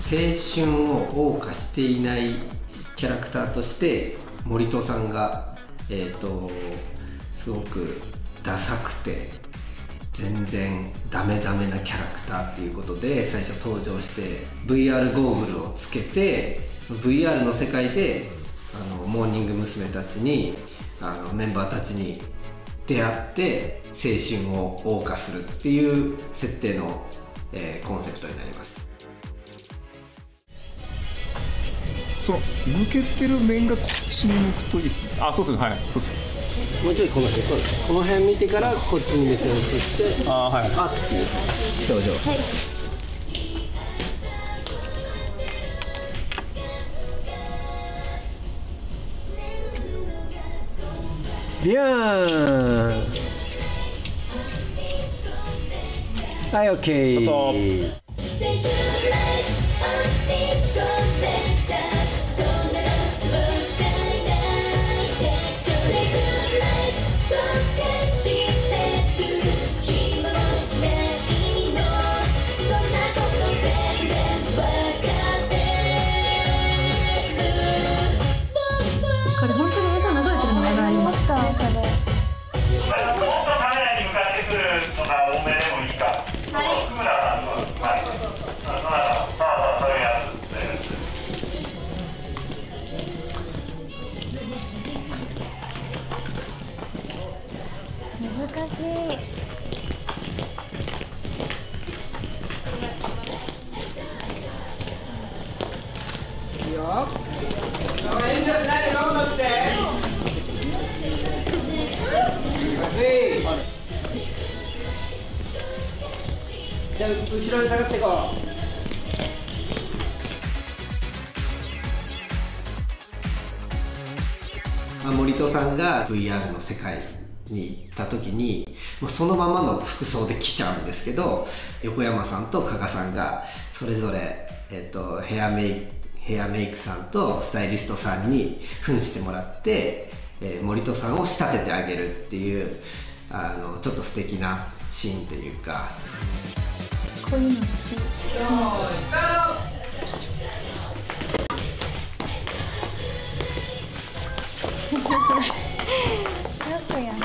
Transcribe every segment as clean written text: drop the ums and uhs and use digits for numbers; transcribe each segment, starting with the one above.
春を謳歌していないキャラクターとして森戸さんがすごくダサくて全然ダメなキャラクターっていうことで最初登場して VR ゴーグルをつけて VR の世界でモーニング娘。たちにメンバーたちに出会って青春を謳歌するっていう設定の、コンセプトになります。 その向けてる面がこっちに向くといいですね。あ、そうですね、はい、そうですね。 もうちょいこの辺、そうです。この辺見てからこっちに目線を移して、 あ、はい、 あっていう表情。はい。ビャーン。はい、オッケー。 これ本当に映像流れてるのがありますか？それ。もっとカメラに向かってくるのが多めでもいいか。はい。福村さんの、はい。そういうやつ難しい。 いいよ。遠慮しないでどんどんって。じゃあ後ろに下がっていこう。森戸さんが VR の世界に行った時にもうそのままの服装で来ちゃうんですけど、横山さんと加賀さんがそれぞれ、ヘアメイクさんとスタイリストさんに扮してもらって、森戸さんを仕立ててあげるっていうちょっと素敵なシーンというか。 こういうの好き。よくやる。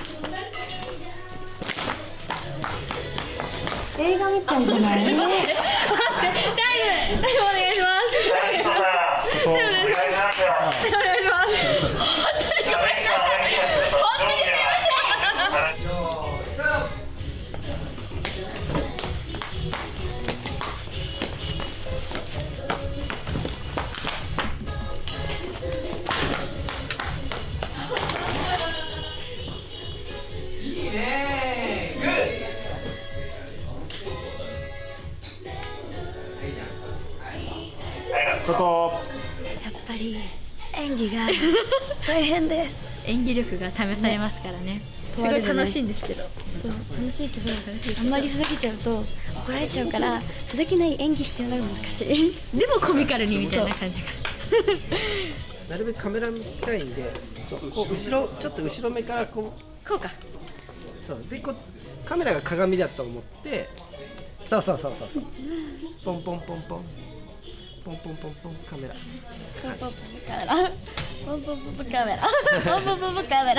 映画みたいじゃない？待って、タイムお願いします。タイムお願いします。お願いします。本当にすいません。 やっぱり演技が大変です。 演技力が試されますからね。すごい楽しいんですけど。 そう、楽しいけど、あんまりふざけちゃうと怒られちゃうから、ふざけない演技っていうのが難しい。 でもコミカルにみたいな感じが。 なるべくカメラ見たいんで、こう後ろちょっと後ろ目からこうか。 そうでカメラが鏡だと思って、そうポンポンポンポン。ポンポンポンポンカメラ。 ポンポンポンカメラ。ポンポンポンポンカメラ。ポンポンポンポンカメラ。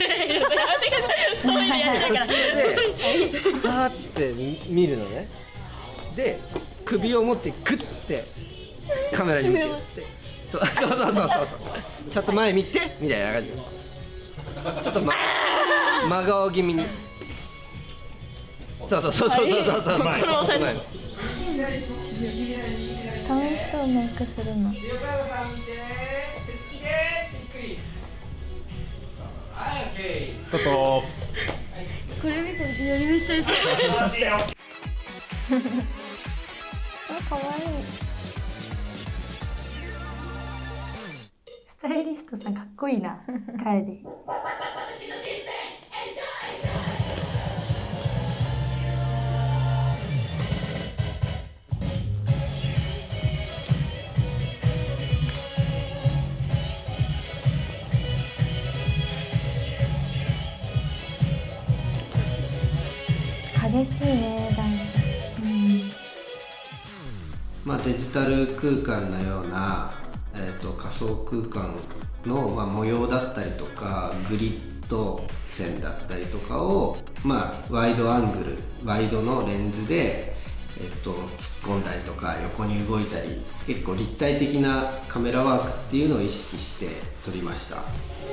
そういうやつだから。 途中ではーっつって見るのね。で首を持ってグッてカメラに向けて、そうちょっと前見てみたいな感じ。ちょっと真顔気味に。そう。 楽しそうメイクするの。これ見てるとやりめしちゃいそう。あ、可愛い。 スタイリストさんかっこいいな。楓。激しいね、ダンス。 デジタル空間のような、仮想空間の、模様だったりとかグリッド線だったりとかを、ワイドアングルワイドのレンズで、突っ込んだりとか横に動いたり結構立体的なカメラワークっていうのを意識して撮りました。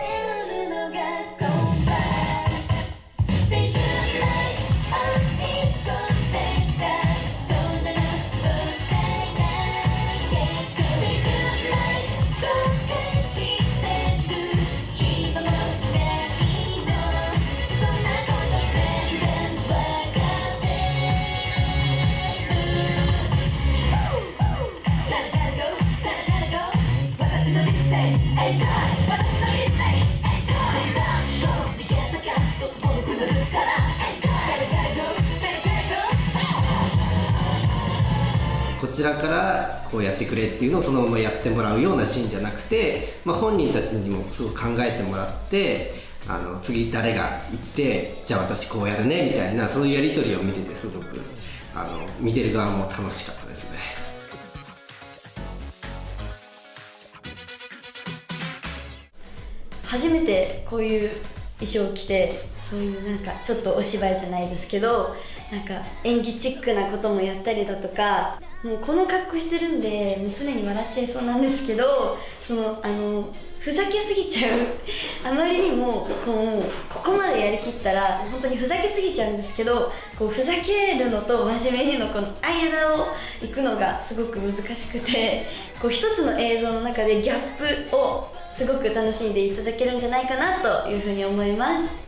こちらからこうやってくれっていうのをそのままやってもらうようなシーンじゃなくて、本人たちにもすごく考えてもらって、次誰が行ってじゃあ私こうやるねみたいな、そういうやり取りを見ててすごく見てる側も楽しかったですね。 初めてこういう衣装を着て、そういうちょっとお芝居じゃないですけど演技チックなこともやったりだとか、もうこの格好してるんでもう常に笑っちゃいそうなんですけど、ふざけすぎちゃうあまりにもここまでやりきったら本当にふざけすぎちゃうんですけど、ふざけるのと真面目にのこの間を行くのがすごく難しくて、一つの映像の中でギャップをすごく楽しんでいただけるんじゃないかなというふうに思います。